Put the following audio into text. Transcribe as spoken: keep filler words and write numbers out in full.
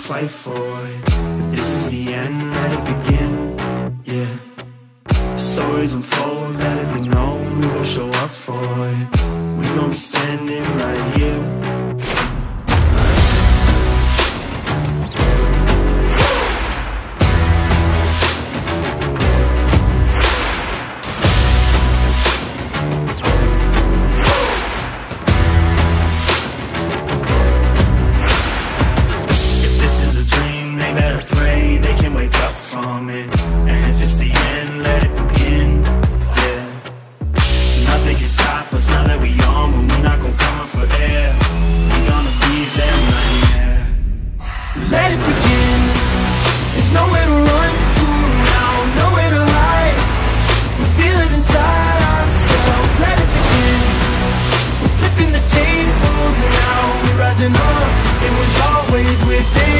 fight for it. If this is the end, let it begin, yeah. Stories unfold, let it be known, we gon' show up for it. We gon' be standing right here. Let it begin. There's nowhere to run to now, nowhere to hide. We feel it inside ourselves. Let it begin. We're flipping the tables now. We're rising up. It was always within.